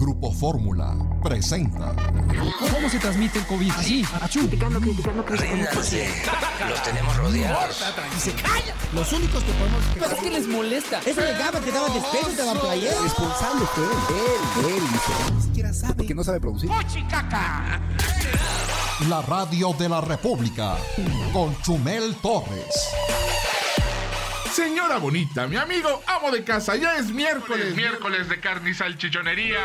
Grupo Fórmula presenta. ¿Cómo se transmite el COVID? Así, criticando. Ríndanse, los tenemos rodeados. Y se callan. Los únicos que podemos... ¿Pero qué les molesta? Eso de Gaba que daba despecho, te daba player. Responsable fue él, dice. Ni siquiera sabe. Porque no sabe producir. La radio de la República con Chumel Torres. Señora bonita, mi amigo, amo de casa, ya es miércoles de carne y salchichonería.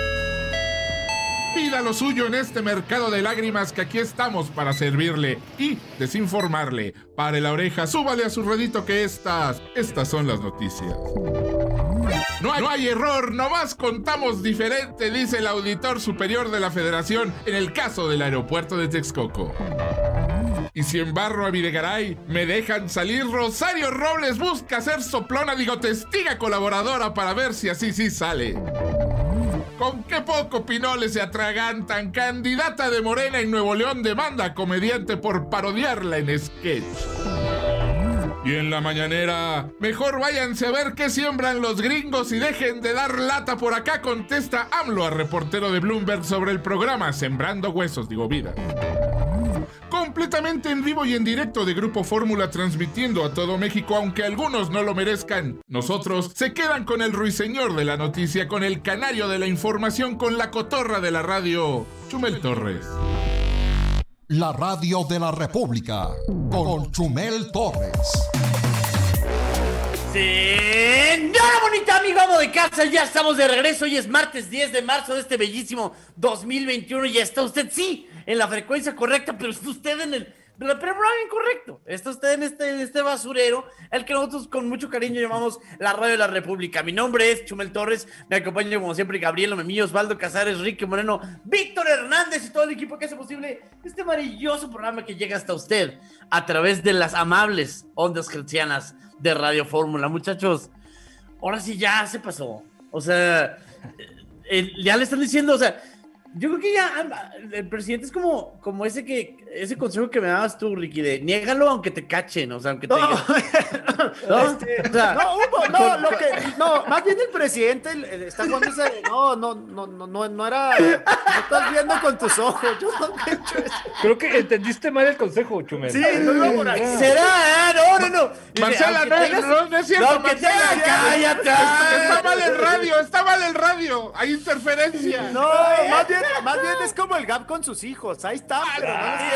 Pida lo suyo en este mercado de lágrimas que aquí estamos para servirle y desinformarle. Pare la oreja, súbale a su ruedito que estas son las noticias. No hay error, nomás contamos diferente, dice el auditor superior de la Federación en el caso del aeropuerto de Texcoco. Y si embarro a Videgaray, me dejan salir. Rosario Robles busca ser soplona, testiga colaboradora para ver si así sí sale. Con qué poco Pinole se atragantan. Candidata de Morena en Nuevo León demanda a comediante por parodiarla en sketch. Y en la mañanera, mejor váyanse a ver qué siembran los gringos y dejen de dar lata por acá, contesta AMLO a reportero de Bloomberg sobre el programa Sembrando Huesos, vida. Completamente en vivo y en directo de Grupo Fórmula, transmitiendo a todo México, aunque algunos no lo merezcan. Nosotros se quedan con el ruiseñor de la noticia, con el canario de la información, con la cotorra de la radio, Chumel Torres. La radio de la República con Chumel Torres. Señora bonita, amigo, amo de casa, ya estamos de regreso. Hoy es martes 10 de marzo de este bellísimo 2021 y ya está usted, sí, en la frecuencia correcta, pero está usted en el programa incorrecto. Está usted en este basurero, el que nosotros con mucho cariño llamamos la radio de la República. Mi nombre es Chumel Torres, me acompaña como siempre Gabriel Memillo, Osvaldo Casares, Ricky Moreno, Víctor Hernández y todo el equipo que hace posible este maravilloso programa que llega hasta usted a través de las amables ondas hertzianas de Radio Fórmula. Muchachos, ahora sí ya se pasó. O sea, ya le están diciendo, o sea, yo creo que ya el presidente es como ese consejo que me dabas tú, Ricky, de niégalo aunque te cachen, o sea, aunque te más bien el presidente está jugando ese, no era, no estás viendo con tus ojos, yo no he hecho eso. Creo que entendiste mal el consejo, Chumel. Sí, no iba por ahí. ¿Será? No. Marcela, no es cierto, Marcela, cállate. Está mal el radio, hay interferencia. No, más bien es como el Gap con sus hijos, ahí está, pero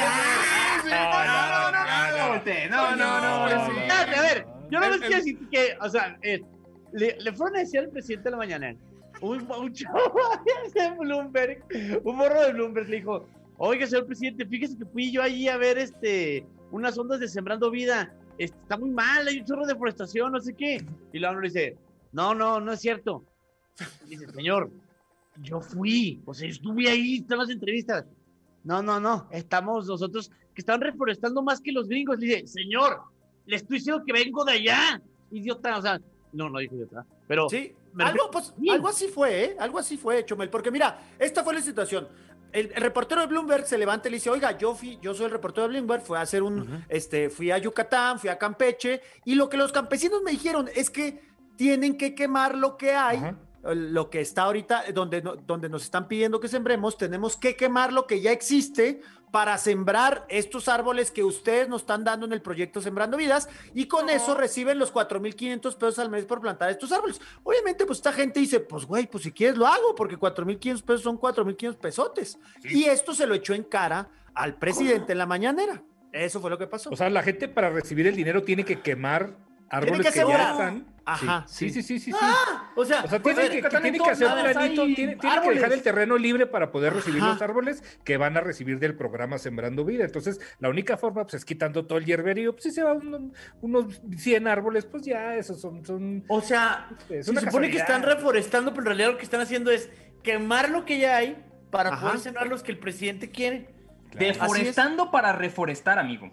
no. A ver, yo no les quiero decir que, o sea, le fueron a decir al presidente de la mañana, un chavo de Bloomberg, un morro de Bloomberg le dijo, oiga, señor presidente, fíjese que fui yo allí a ver unas ondas de Sembrando Vida, está muy mal, hay un chorro de deforestación, no sé qué. Y luego le dice, no es cierto. Y dice, señor, yo fui, o sea, estuve ahí, están las entrevistas. No, estamos nosotros que están reforestando más que los gringos. Le dice, señor, le estoy diciendo que vengo de allá, idiota, o sea, no dijo idiota, pero... Sí, algo así fue, Chumel, porque mira, esta fue la situación. El reportero de Bloomberg se levanta y le dice, oiga, yo soy el reportero de Bloomberg, fui a hacer fui a Yucatán, fui a Campeche, y lo que los campesinos me dijeron es que tienen que quemar lo que hay, lo que está ahorita, donde nos están pidiendo que sembremos, tenemos que quemar lo que ya existe para sembrar estos árboles que ustedes nos están dando en el proyecto Sembrando Vidas, y con eso reciben los 4,500 pesos al mes por plantar estos árboles. Obviamente, pues esta gente dice, pues güey, pues si quieres lo hago, porque 4,500 pesos son 4,500 pesotes. Sí. Y esto se lo echó en cara al presidente en la mañanera. Eso fue lo que pasó. O sea, la gente para recibir el dinero tiene que quemar árboles que ya están. Ajá, sí. O sea, tiene que hacer planito, tiene que dejar el terreno libre para poder recibir los árboles que van a recibir del programa Sembrando Vida. Entonces, la única forma, pues, es quitando todo el hierberío. Pues, si se van unos 100 árboles, pues ya, esos son... O sea, se supone que están reforestando, pero en realidad lo que están haciendo es quemar lo que ya hay para poder sembrar los que el presidente quiere. Claro. Deforestando para reforestar, amigo.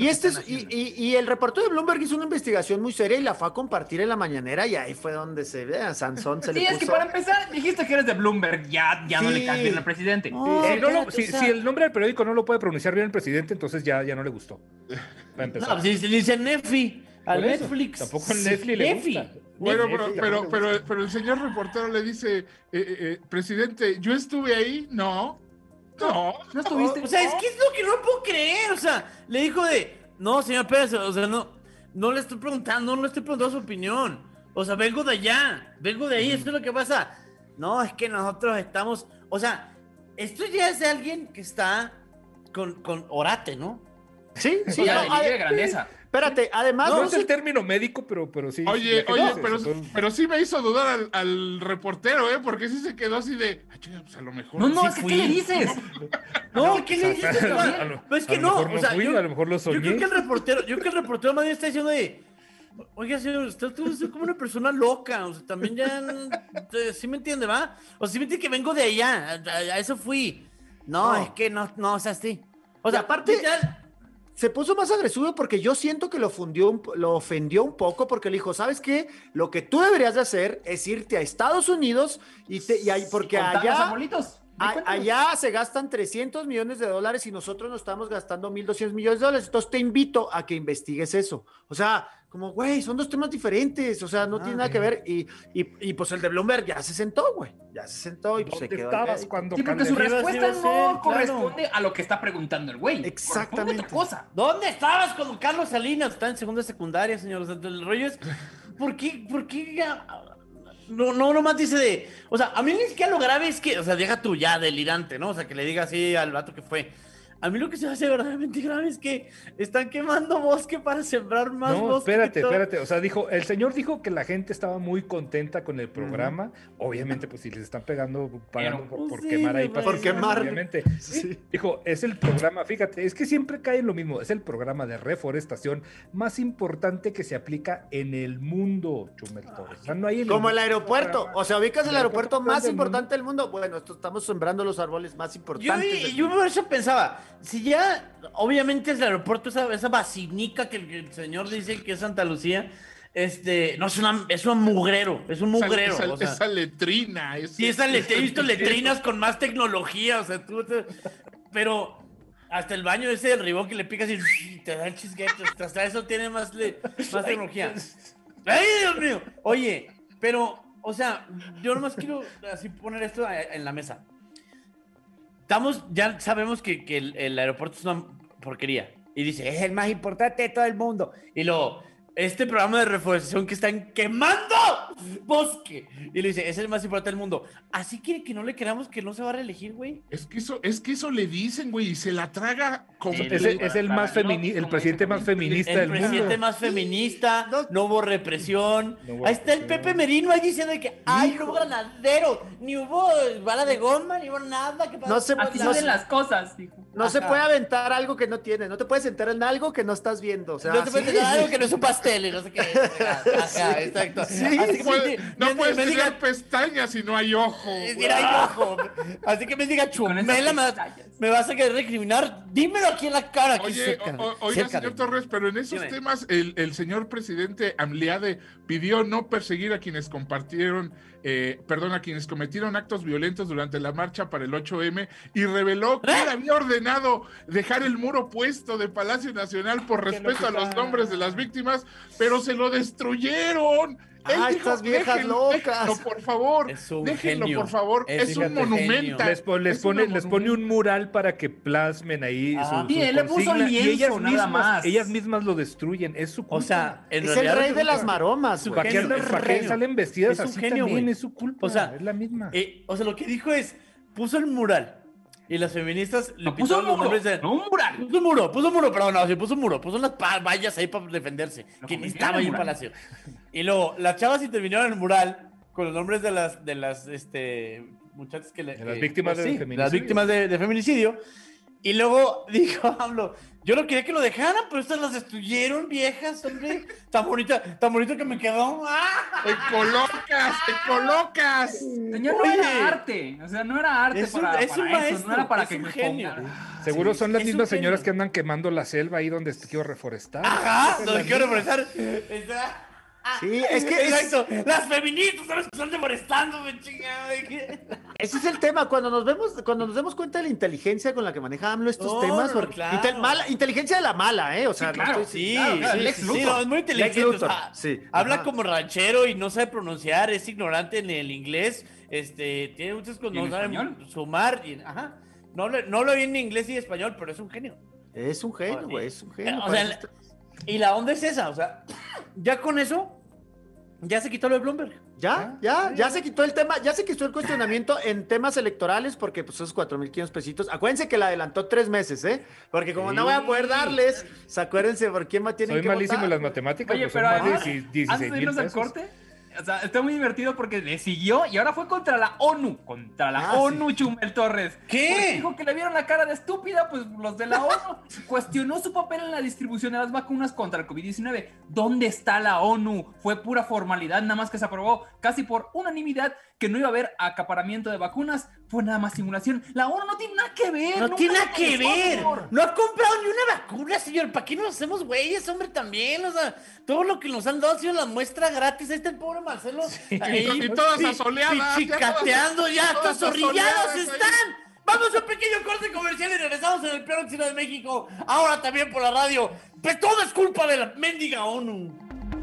Y el reportero de Bloomberg hizo una investigación muy seria y la fue a compartir en la mañanera, y ahí fue donde a Sansón se le puso. Sí, es que para empezar, dijiste que eres de Bloomberg, ya no le caes bien al presidente. Si el nombre del periódico no lo puede pronunciar bien el presidente, entonces ya no le gustó. Para empezar. No, si le dice Netflix, al Netflix. Tampoco al Netflix le gusta. Bueno, pero el señor reportero le dice, presidente, ¿yo estuve ahí? No estuviste. O sea, es que es lo que no puedo creer. O sea, le dijo no, señor Pérez, o sea, no le estoy preguntando, su opinión. O sea, vengo de allá, vengo de ahí, eso es lo que pasa. No, es que nosotros estamos, o sea, esto ya es de alguien que está con orate, ¿no? Sí, Ya, delirio de grandeza. Espérate, además... No es el término médico, pero sí. Oye, pero sí me hizo dudar al reportero, porque sí se quedó así de, pues a lo mejor... No, sí es que ¿qué le dices? No, ¿qué le dices? Pues es que no, o sea, a lo mejor lo soñé. Yo creo que el reportero más bien está diciendo oiga, señor, usted es como una persona loca, o sea, también ya, ¿sí me entiende, va? O sea, sí me entiende que vengo de allá, a eso fui. No, es que no, o sea, sí. O sea, aparte... Se puso más agresivo porque yo siento que lo ofendió un poco porque le dijo, ¿sabes qué? Lo que tú deberías de hacer es irte a Estados Unidos porque allá se gastan $300 millones y nosotros nos estamos gastando $1,200 millones. Entonces te invito a que investigues eso. O sea, como, güey, son dos temas diferentes. O sea, no tiene nada que ver. Y pues el de Bloomberg ya se sentó, güey. Ya se sentó y pues se quedó. ¿Estabas cuando Sí, porque su respuesta no corresponde claro a lo que está preguntando el güey. Exactamente. Otra cosa. ¿Dónde estabas cuando Carlos Salinas está en segunda secundaria, señor? O sea, el rollo es, ¿por qué ya? No, nomás dice o sea, a mí ni siquiera lo grave es que, o sea, deja tú ya delirante, ¿no? O sea, que le diga así al vato que fue. A mí lo que se hace verdaderamente grave es que están quemando bosque para sembrar más bosque. No, espérate. O sea, el señor dijo que la gente estaba muy contenta con el programa. Obviamente, pues si les están pagando por quemar ahí. Por quemar. Obviamente. Sí. Dijo, es el programa, fíjate, es que siempre cae en lo mismo. Es el programa de reforestación más importante que se aplica en el mundo, Chumel Torres. O sea, no hay como el aeropuerto. O sea, ubicas el aeropuerto más importante del mundo. Bueno, estamos sembrando los árboles más importantes. Yo por eso pensaba, si ya, obviamente es el aeropuerto, esa basinica que el señor dice que es Santa Lucía, no es un mugrero, Esa letrina. Sí, he visto letrinas con más tecnología, o sea, pero hasta el baño ese del ribón que le picas y te da el chisguete, hasta eso tiene más tecnología. ¡Ay, Dios mío! Oye, pero, o sea, yo nomás quiero así poner esto en la mesa. Ya sabemos que el aeropuerto es una porquería. Y dice, es el más importante de todo el mundo. Y luego, este programa de reforestación que están quemando bosque. Y le dice, es el más importante del mundo. ¿Así quiere que no le queramos que no se va a reelegir, güey? Es que eso le dicen, güey, y se la traga como... Es el más feminista, el presidente más feminista del mundo. El presidente más feminista, no hubo represión. Ahí está el Pepe Merino ahí diciendo que no hubo granadero, ni hubo bala de goma, ni hubo nada. Así salen las cosas, dijo. No se puede aventar algo que no tienes, no te puedes sentar en algo que no estás viendo. O sea, no te puedes sentar en algo que no es un pastel y no sé qué. Ajá, exacto. Sí, no puedes tener pestañas si no hay ojo. Mira, hay ojo. Así que me diga, Chumela, me vas a querer recriminar. Dímelo aquí en la cara. Oiga, señor Torres, pero en esos temas el señor presidente Amliade pidió no perseguir a quienes a quienes cometieron actos violentos durante la marcha para el 8M y reveló que él había ordenado dejar el muro puesto de Palacio Nacional por respeto a los nombres de las víctimas, pero se lo destruyeron. Estas viejas locas. Déjenlo, por favor. Déjenlo, por favor. Es un monumento. Les pone un mural para que plasmen ahí su él le puso lienzo, nada más. Ellas mismas lo destruyen. Es su culpa. O sea, es el rey de las maromas. ¿Para qué salen vestidas así también? Es su culpa. O sea, es la misma. O sea, lo que dijo es, puso el mural. Y las feministas le puso los nombres de... No, un mural. Puso un muro, perdón, no, sí, puso un muro. Puso unas vallas ahí para defenderse. Que ni estaba ahí en Palacio. Y luego, las chavas intervinieron en el mural con los nombres de las muchachas que le... las víctimas de feminicidio. Las víctimas de feminicidio. Y luego dijo AMLO, yo no quería que lo dejaran, pero estas las destruyeron, viejas, hombre. Tan bonito que me quedó. ¡Ah! ¡Te colocas! Señor, no era arte. O sea, no era arte para eso. No era para que me genio. Seguro son las mismas señoras que andan quemando la selva ahí donde quiero reforestar. Ajá, donde quiero reforestar. Sí, es que... Exacto. Las feministas son las que están deforestando, me chingada. Ese es el tema, cuando nos demos cuenta de la inteligencia con la que maneja AMLO estos temas, porque inteligencia de la mala, o sea, claro, sí, es muy inteligente, o sea, habla como ranchero y no sabe pronunciar, es ignorante en el inglés, tiene muchos que no saben sumar, no habla bien en inglés y español, pero es un genio. Es un genio, güey, es un genio. O sea, y la onda es esa, o sea, ya con eso, ya se quitó lo de Bloomberg. Ya se quitó el tema, ya se quitó el cuestionamiento en temas electorales porque pues esos 4,500 pesitos, acuérdense que la adelantó 3 meses, porque como no voy a poder darles, acuérdense por quién más tienen que votar. Soy malísimo en las matemáticas. Oye, pero además, antes de irnos al corte, o sea, está muy divertido porque le siguió y ahora fue contra la ONU, Chumel Torres. ¿Qué? Porque dijo que le vieron la cara de estúpida, pues los de la ONU. Cuestionó su papel en la distribución de las vacunas contra el COVID-19. ¿Dónde está la ONU? Fue pura formalidad, nada más que se aprobó casi por unanimidad que no iba a haber acaparamiento de vacunas. Fue nada más simulación. La ONU no tiene nada que ver. No tiene nada que ver. No ha comprado ni una vacuna, señor. ¿Para qué nos hacemos güeyes, hombre, también? O sea, todo lo que nos han dado ha sido la muestra gratis. Ahí está el pobre Marcelo. Ahí, y todas asoleadas. Chicateando ya, hasta zorrillados están. Vamos a un pequeño corte comercial y regresamos en el peor occidente de México. Ahora también por la radio. Pues todo es culpa de la mendiga ONU.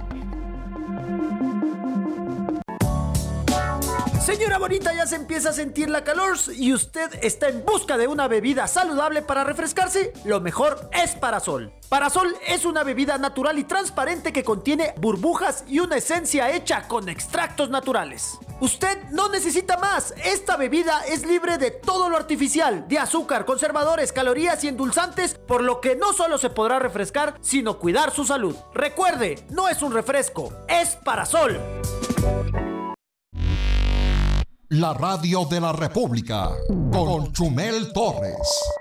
Señora bonita, ya se empieza a sentir la calor y usted está en busca de una bebida saludable para refrescarse. Lo mejor es Parasol. Parasol es una bebida natural y transparente que contiene burbujas y una esencia hecha con extractos naturales. Usted no necesita más. Esta bebida es libre de todo lo artificial, de azúcar, conservadores, calorías y endulzantes, por lo que no solo se podrá refrescar, sino cuidar su salud. Recuerde, no es un refresco, es Parasol. La radio de la República con Chumel Torres.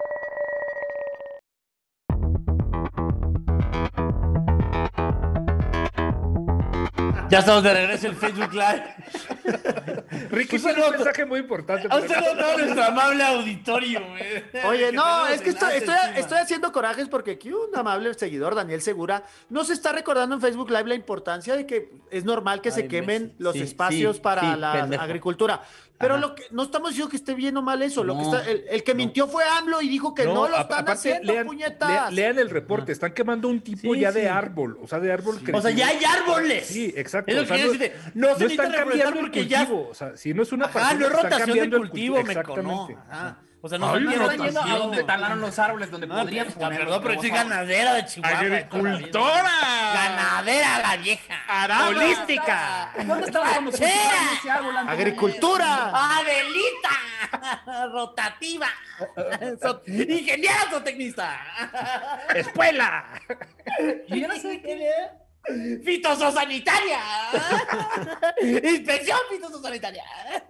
Ya estamos de regreso en Facebook Live. Ricky, fue un mensaje muy importante. A usted no, nuestro amable auditorio, güey. Oye, no, es que estoy haciendo corajes porque aquí un amable seguidor, Daniel Segura, nos está recordando en Facebook Live la importancia de que es normal que se quemen los espacios para la agricultura. Pero lo que no estamos diciendo que esté bien o mal eso. Lo que está, el que mintió fue AMLO y dijo que no lo están haciendo, puñetas. Lean el reporte, están quemando un tipo de árbol, o sea, de árbol crecido. O sea, ya hay árboles. Sí, exacto. Es lo que decirte. No se están cambiando el cultivo. O sea, si no es una parcela, no es rotación de cultivo, exactamente. O sea, no están yendo a donde talaron los árboles, donde podrían poner. Perdón, pero es ganadera de Chihuahua. ¡Agricultora! ¡Ganadera la vieja! ¡Holística! ¿Dónde estaba cuando cultivaron ese árbol? ¡Agricultura! ¡Adelita! ¡Rotativa! ¡Ingeniera zootecnista! ¡Escuela! Yo no sé qué. ¡Fitosanitaria! ¡Inspección fitosanitaria!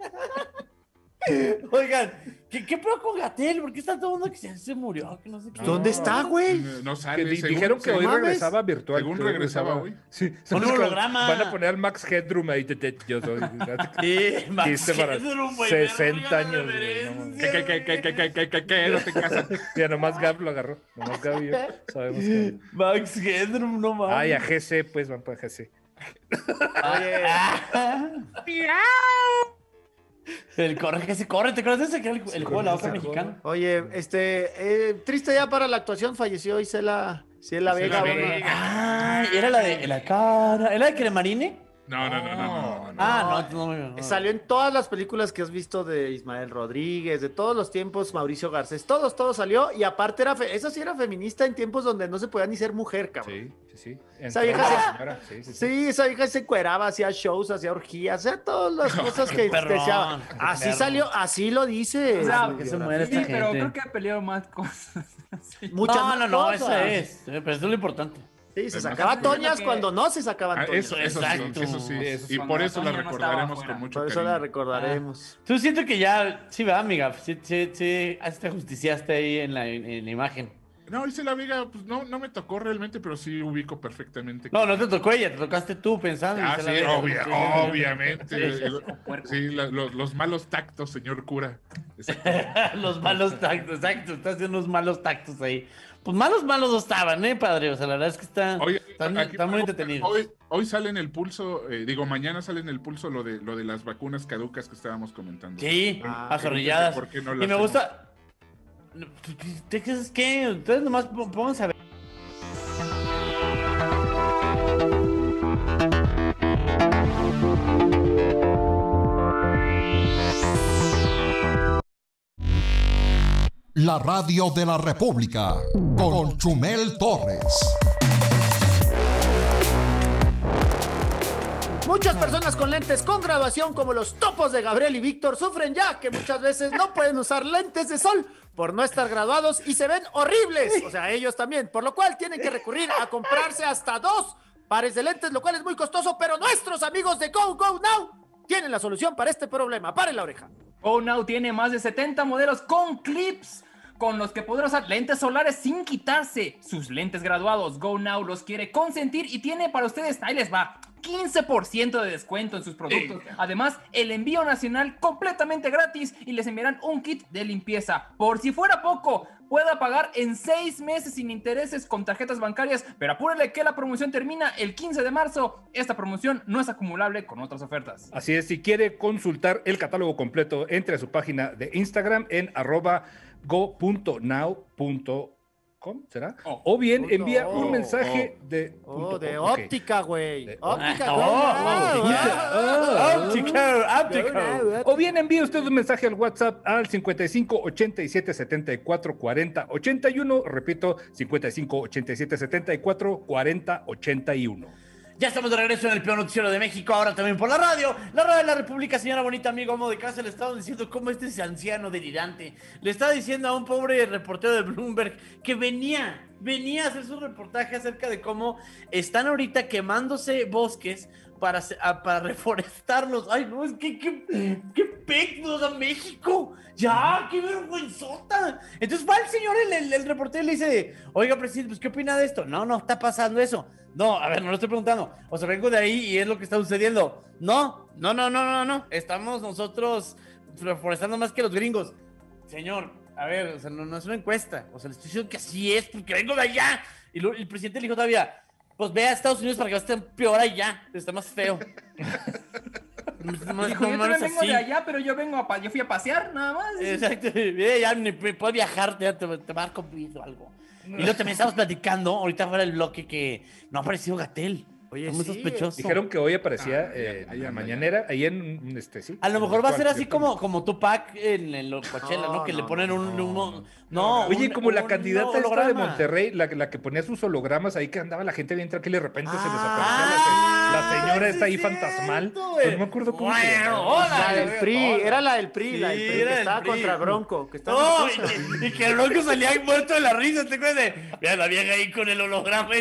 Oigan, ¿qué pedo con Gatell? ¿Por qué está todo el mundo que se murió? Que no sé qué. ¿Dónde está, güey? No sale. Dijeron que hoy regresaba virtual. Según regresaba hoy. Sí. Un holograma. Van a poner al Max Headroom ahí. Yo soy. Sí, Max Headroom, güey. 60 años, güey. ¿Qué? No te casas. Ya nomás Gab lo agarró. Nomás Gab y yo sabemos que... Max Headroom, no mames. Ay, a GC, pues van para GC. Oye. El corre que se corre, ¿te acuerdas de ese que era el juego de la oca mexicana? Oye, triste ya para la actuación, falleció Isela Vega. Ah, era la de la cara, ¿era de Cremarine? No. No. Salió en todas las películas que has visto de Ismael Rodríguez, de todos los tiempos, Mauricio Garcés, todo salió, y aparte esa sí era feminista en tiempos donde no se podía ni ser mujer, cabrón. Sí. Esa vieja se encueraba, hacía shows, hacía orgías, hacía todas las cosas que deseaba. Así salió, así lo dice. O sea, que se muere sí, esta pero gente. creo que ha peleado más cosas. No, eso es. Pero eso es lo importante. Sí, se sacaba toñas cuando no se sacaban toñas. Eso sí. Y por eso la recordaremos con mucho cariño. Por eso la recordaremos. Tú siento que ya, sí, va, amiga, sí, te justiciaste ahí en la imagen. No, Isela Vega, pues no me tocó realmente, pero sí ubico perfectamente. No te tocó ella, te tocaste tú pensando. Ah, sí, obviamente. Sí, los malos tactos, señor cura. Los malos tactos, exacto, estás haciendo unos malos tactos ahí. pues malos no estaban, padre. O sea, la verdad es que están muy entretenidos. Hoy sale en el pulso, mañana sale en el pulso lo de las vacunas caducas que estábamos comentando. Sí, azorrilladas. ¿Por qué no y me hacemos? gusta. ¿Qué? Entonces nomás pónganse a ver. La radio de la República con Chumel Torres. Muchas personas con lentes con graduación, como los topos de Gabriel y Víctor, sufren ya que muchas veces no pueden usar lentes de sol por no estar graduados y se ven horribles. O sea, ellos también, por lo cual tienen que recurrir a comprarse hasta 2 pares de lentes, lo cual es muy costoso, pero nuestros amigos de Go Now tienen la solución para este problema. Paren la oreja. Go Now tiene más de 70 modelos con clips con los que podrán usar lentes solares sin quitarse sus lentes graduados. Go Now los quiere consentir y tiene para ustedes, ahí les va, 15% de descuento en sus productos. Además, el envío nacional completamente gratis y les enviarán un kit de limpieza. Por si fuera poco, pueda pagar en 6 meses sin intereses con tarjetas bancarias, pero apúrele que la promoción termina el 15 de marzo. Esta promoción no es acumulable con otras ofertas. Así es, si quiere consultar el catálogo completo, entre a su página de Instagram en @go.now.com, ¿será? O bien envía un mensaje de óptica, güey. Óptica. O bien envíe usted un mensaje al WhatsApp al 55 87 74 40 81. Repito, 55 87 74 40 81. Ya estamos de regreso en el peor noticiero de México, ahora también por la radio de la República. Señora bonita, amigo, amo de casa, le estaba diciendo cómo este anciano delirante le estaba diciendo a un pobre reportero de Bloomberg que venía a hacer su reportaje acerca de cómo están ahorita quemándose bosques para reforestarlos. Ay, no, es que qué pecos a México. Ya, qué vergüenzota. Entonces va el señor, el reportero, y le dice, oiga, presidente, pues, ¿qué opina de esto? No, está pasando eso. No, a ver, no lo estoy preguntando. O sea, vengo de ahí y es lo que está sucediendo. No. Estamos nosotros reforestando más que los gringos. Señor, a ver, o sea, no es una encuesta. O sea, le estoy diciendo que así es porque vengo de allá. Y el presidente le dijo todavía, pues ve a Estados Unidos para que va a estar peor allá. Está más feo. Dijo, yo también vengo de allá, pero yo fui a pasear, nada más. Exacto, ya ni puedo viajar, ya te marco o algo. Y luego también estamos platicando, ahorita fuera del bloque, que no ha aparecido Gatell. Oye, muy sospechoso. Dijeron que hoy aparecía la mañanera, ahí en sí. A lo mejor va a ser así como Tupac en los Coachella, ¿no? Que le ponen un oye, como la candidata esta de Monterrey, la que ponía sus hologramas ahí, que andaba la gente bien tranquila y de repente se les aparecía la señora esta ahí fantasmal. No me acuerdo cómo se llama. La del PRI, era la del PRI, que estaba contra Bronco. Y que el Bronco salía muerto de la risa, ¿te acuerdas? Mira la vieja ahí con el holograma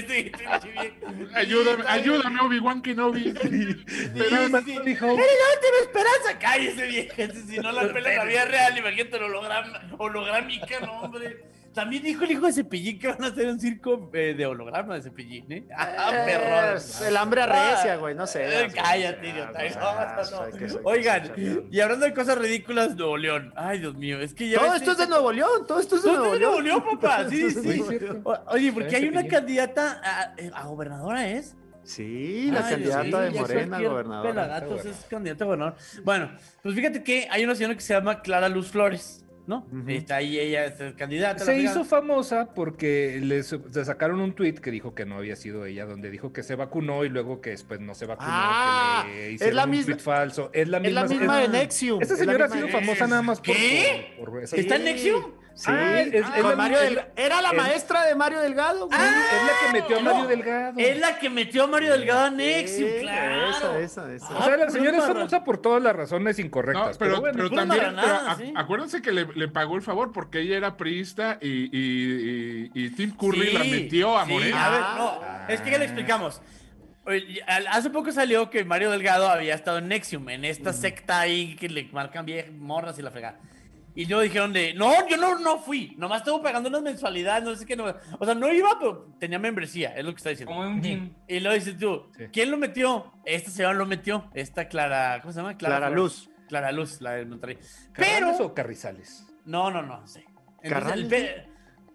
Ayúdame, Obi-Wan Kenobi. Pero no tiene esperanza. Cállese, vieja. Si no la pela en la vida real, imagínate el holográmica, no, hombre. También dijo el hijo de Cepillín que van a hacer un circo de holograma de Cepillín, ¿eh? Perrón. El hambre arrecia, güey, no sé. Cállate, idiota. Oigan, y hablando de cosas ridículas, Nuevo León. Ay, Dios mío, es que ya... Todo esto es de Nuevo León, todo esto es de Nuevo León, papá. Sí. Oye, porque hay una candidata a gobernadora, ¿es? Sí, la candidata de Morena, gobernadora. Pelagatos es candidata a gobernadora. Bueno, pues fíjate que hay una señora que se llama Clara Luz Flores, ¿no? Está ahí, ella es candidata. Se hizo famosa porque le sacaron un tuit que dijo que no había sido ella, donde dijo que se vacunó y luego que después no se vacunó, que le hicieron un tuit falso. Es la misma de Nexium. Esta señora ha sido famosa nada más por... ¿Está en Nexium? Sí, era la maestra de Mario Delgado, güey. Es la que metió a Mario Delgado. Es la que metió a Mario Delgado a Nexium, claro. Esa. O sea, la señora es famosa por todas las razones incorrectas. Pero también, acuérdense que le pagó el favor porque ella era priista y Tim Curry la metió a Morena. A ver, es que ya le explicamos. Hace poco salió que Mario Delgado había estado en Nexium, en esta secta ahí que le marcan viejas morras y la fregada. Y luego dijeron yo no fui, nomás estuve pagando unas mensualidades, no sé qué, o sea, no iba, pero tenía membresía, es lo que está diciendo. Como un gym. Y luego dices tú, ¿quién lo metió? Esta señora lo metió, esta Clara, ¿cómo se llama? Clara Luz. Clara Luz, la de Monterrey. ¿Carrales o Carrizales? No sé. ¿Carrales?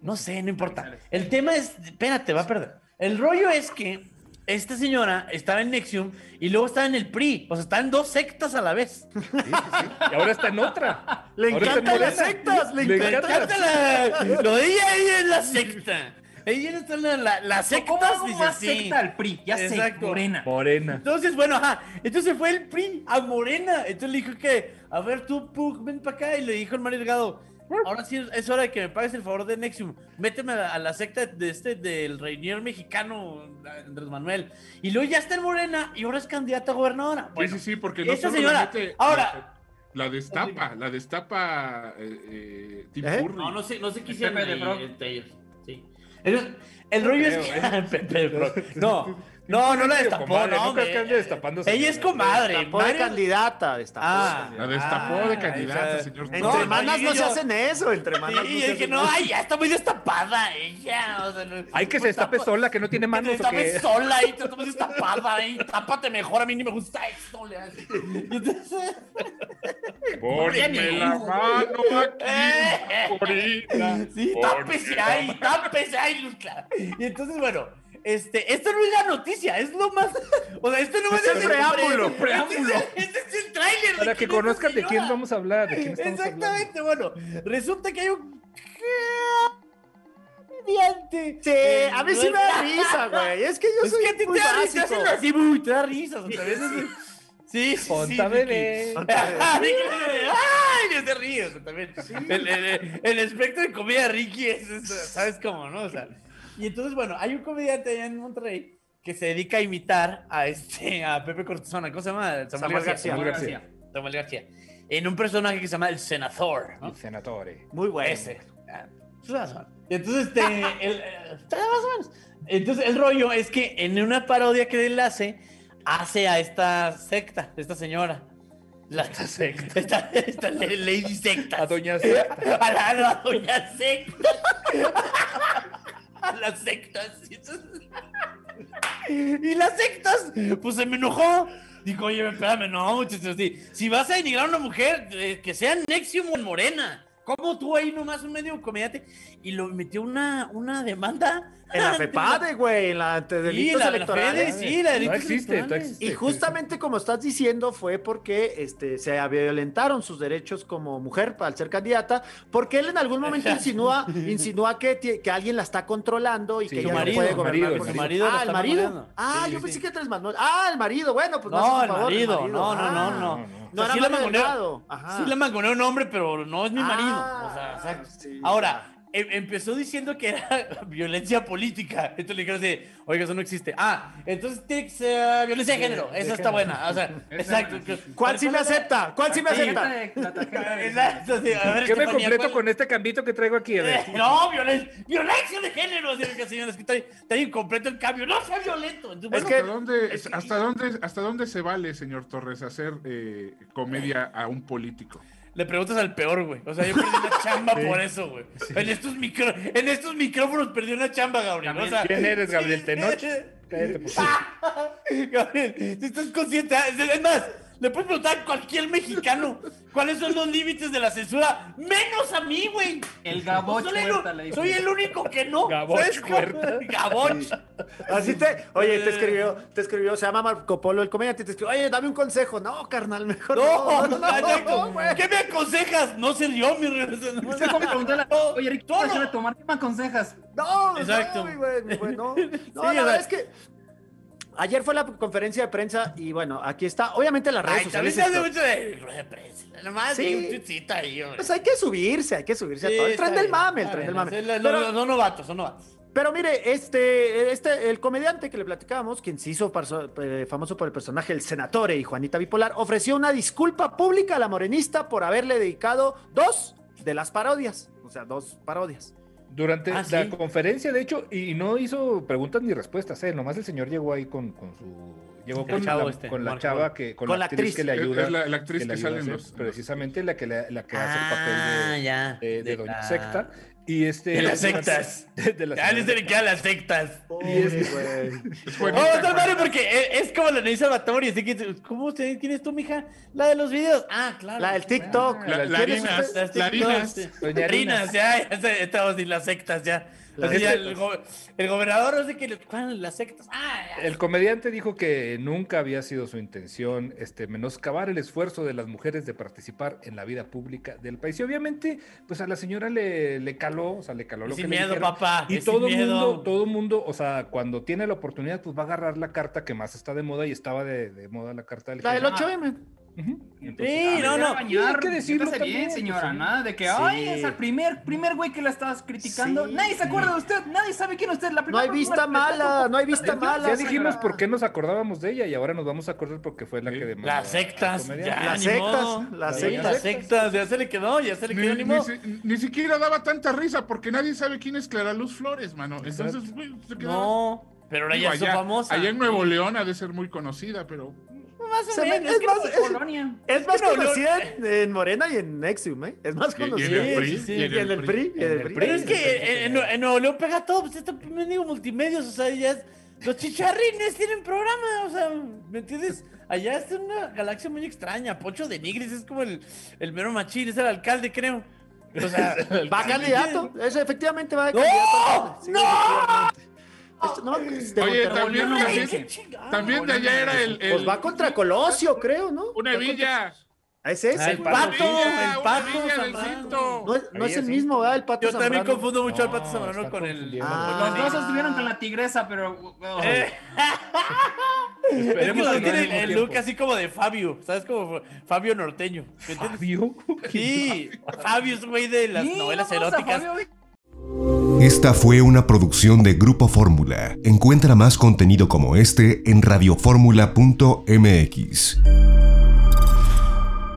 No sé, no importa. El tema es, espérate, va a perder. El rollo es que esta señora estaba en Nexium y luego estaba en el PRI. O sea, estaba en 2 sectas a la vez. Sí. Y ahora está en otra. Le Ahora está en encantan las Morena. sectas, le Me encantan. encanta lo de ella es la secta. Ella está en la secta. ¿Cómo hago dice, más sí. secta al PRI? Ya sé, Exacto. Morena. Entonces, bueno, entonces fue el PRI a Morena. Entonces le dijo que, a ver, tú, Pug, ven para acá. Y le dijo el Mario Delgado, ahora sí es hora de que me pagues el favor de Nexium. Méteme a la secta del Reinier mexicano, Andrés Manuel. Y luego ya está en Morena y ahora es candidata a gobernadora. Bueno, sí, porque no esta solo señora, la mete, ahora... la destapa Tim Curry. No sé qué Pepe hicieron de ahí Frog. entre ellos. Sí. El rollo es que... Pepe de Frog. No la destapó, Comadre, no, no creas que ande destapándose. Ella es comadre. Destapó de candidata, destapó. La destapó de candidata, señor. Entre No, hermanas no llegué se yo. hacen eso, entre hermanas Sí, no yo se dije, hacen no, eso. ay, ya está muy destapada ella. O sea, Hay que se destape sola, que no tiene manos. Que ¿o se destape qué? sola y te está muy destapada ahí. Tápate mejor, a mí ni me gusta esto. Le hace. Y entonces... Ponme la mano aquí, Corina. Sí, tápese ahí, Luz Clara. Y entonces, bueno, esto no es la noticia, es lo más. O sea, esto no es el preámbulo. Este es el tráiler. Para que conozcan de quién vamos a hablar, de quién estamos Exactamente, bueno, resulta que hay un comediante. Sí, a mí sí me da risa, güey. Es que yo Es soy que a ti muy te da risa, básico. hacen así, uy, te da risa. Otra vez sí, Ponta Ricky. bebé. ¡Ay! Yo te río también. El espectro de comedia de Ricky es, ¿sabes cómo, no? O sea, y entonces, bueno, hay un comediante allá en Monterrey que se dedica a imitar a Pepe Cortesona. ¿Cómo se llama? Samuel García. Samuel García. En un personaje que se llama el Senador, ¿no? El senatore. Muy bueno. Ese. Y entonces, más o menos. Entonces, el rollo es que en una parodia que él hace a esta secta, esta señora. Esta Lady Secta. A doña Secta. A la doña Secta. A las sectas. Y las sectas, pues se me enojó. Dijo, oye, espérame, no, muchachos. Si vas a denigrar a una mujer, que sea Nexium o en Morena. ¿Cómo tú ahí nomás un medio comediante? Y lo metió una demanda. En la FEPADE, güey, en la ante delitos electorales. Sí, la No delitos existe, no electorales. existe. Y justamente como estás diciendo fue porque se violentaron sus derechos como mujer al ser candidata, porque él en algún momento insinúa que alguien la está controlando y Sí, que su ella marido, no puede gobernar. su por sí marido misma. la El está marido. mangoneando. Yo pensé que era Manuel. El marido, bueno, pues No, hace el favor, marido. No. No O sea, era sí le Manuel mangoneo. Delgado. Ajá. Sí le mangoneó un hombre, pero no es mi marido. O sea, exacto. Sí, Ahora, empezó diciendo que era violencia política. Entonces le dijeron así, oiga, eso no existe. Entonces tiene que ser violencia de género. Esa está buena. O sea, exacto. ¿Cuál sí me acepta? ¿Cuál sí me acepta? La tarjeta de- Exacto, sí. A ver, ¿Qué me Estefanía, completo ¿cuál? con este cambito que traigo aquí? A ver. No, violencia de género. Así que, señores, que está incompleto el cambio. No sea violento. Entonces, Es bueno, que- ¿Hasta dónde se vale, señor Torres, hacer comedia a un político? le preguntas al peor, güey. O sea, yo perdí una chamba por eso, güey. En estos micrófonos perdí una chamba, Gabriel. O sea, ¿Quién eres, Gabriel Tenoch? Cállate, pues. Gabriel, si estás consciente, es más, le puedes preguntar a cualquier mexicano cuáles son los límites de la censura, menos a mí, güey. El Gaboch Soy Huerta le dijo. soy el único que no. Gaboch ¿Sabes cómo? Huerta. Gaboch. Así oye, te escribió, se llama Marco Polo, el comediante, te escribió, oye, dame un consejo. No, carnal, mejor No, no, güey. ¿Qué me aconsejas? No ser yo, mi relación. Usted como preguntarle, oye, Ricky, Todo. ¿qué de tomar? ¿Qué me aconsejas? No, Exacto. no, mi güey, no. No, Sí, la verdad o sea- es que ayer fue la conferencia de prensa y bueno, aquí está. Obviamente las redes Ay, también sociales. se hace mucho de rueda de prensa. Nomás Sí. un tuitcito ahí, hombre. Pues hay que subirse a todo. El tren del mame, el tren del mame. Pero- Son novatos, son novatos. Pero mire, el comediante que le platicábamos, quien se hizo famoso por el personaje El Senatore y Juanita Bipolar, ofreció una disculpa pública a la morenista por haberle dedicado 2 de las parodias. O sea, 2 parodias. Durante Ah, la sí. conferencia, de hecho, y no hizo preguntas ni respuestas, nomás el señor llegó ahí con su Llegó El chavo con la Mark chava Wahlberg. que Con la actriz. que le ayuda. Es la actriz que le sale ayuda en a hacer, los... precisamente la que hace el papel ya. de Doña Secta. Y De las sectas. de las Ya les se le quedan las sectas. Pobre, güey. Es Oh, buenita, está Mario, porque es como la Neisa Salvatore. Así que, ¿cómo usted, quién es tú, mija? La de los videos. Ah, claro. La del TikTok. La ¿Quién es Harinas, usted? Las la Harinas. TikToks. Doña Harinas, ya estamos sin las sectas, ya. Así ya el gobernador, no sé qué, ¿cuál? Las sectas. Ah, ya. El comediante dijo que nunca había sido su intención menoscabar el esfuerzo de las mujeres de participar en la vida pública del país. Y obviamente, pues a la señora le caló, o sea, le caló lo Sin que le miedo, dijeron. papá, Y sin todo miedo. mundo, o sea, cuando tiene la oportunidad, pues va a agarrar la carta que más está de moda y estaba de moda la carta del La del género. 8M. Ujú. Sí, no, no. hay que decirlo Métase bien, también, señora. pues, sí. Nada de que, Sí. ay, es el primer güey que la estabas criticando. Sí. Nadie se acuerda de usted. Nadie sabe quién es usted. La No primera hay persona vista que mala, no hay vista mala. Ya dijimos señora. por qué nos acordábamos de ella y ahora nos vamos a acordar porque fue la que demandó. Las sectas, al comediante. ya, Las ni sectas, modo. las Sí, sectas. las sectas, ya se le quedó, ni modo. Ni siquiera daba tanta risa porque nadie sabe quién es Clara Luz Flores, mano. Entonces, güey, se quedó... No, pero ahora Digo, ya es famosa. allá en Nuevo León ha de ser muy conocida, pero... Más o Se me- menos. es que más- no- de Polonia. Es más no, conocida en Morena y en Nexium, ¿eh? Es más Y en conocida. el PRI, sí, sí. y en Y en el PRI. y en el PRI. Pero es que en Nuevo León pega todo, pues está mendigo multimedios, o sea, ya los chicharrines tienen programa, o sea, ¿me entiendes? Allá es una galaxia muy extraña. Poncho de Nigris es como el mero machín, es el alcalde, creo. O sea, Va candidato. Eso efectivamente va de ¡No! candidato. Sí, ¡No! efectivamente. No, de Oye, Monterrey. también de allá era el... Pues va contra Colosio, creo, ¿no? Una villa. Es ese. Ah, el güey. Pato. el Pato Una villa del Zambrano. Cinto. No es el sí. mismo, ¿verdad? El Pato Yo también Zambrano. confundo mucho al Pato No, Zambrano está con el... confundiendo. Ah. Los dos estuvieron con la tigresa, pero. Es que Esperemos los que no tiene al mismo el tiempo. look así como de Fabio, ¿sabes? Como Fabio norteño. ¿Me entiendes? ¿Fabio? Sí, Fabio es un güey de las Sí, novelas vamos a eróticas. Fabio. Esta fue una producción de Grupo Fórmula. Encuentra más contenido como este en radioformula.mx.